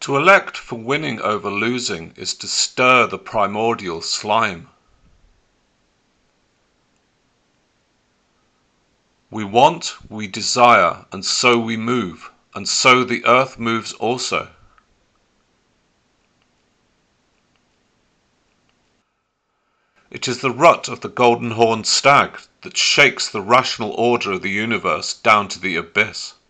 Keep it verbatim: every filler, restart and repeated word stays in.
To elect for winning over losing is to stir the primordial slime. We want, we desire, and so we move, and so the earth moves also. It is the rut of the golden-horned stag that shakes the rational order of the universe down to the abyss.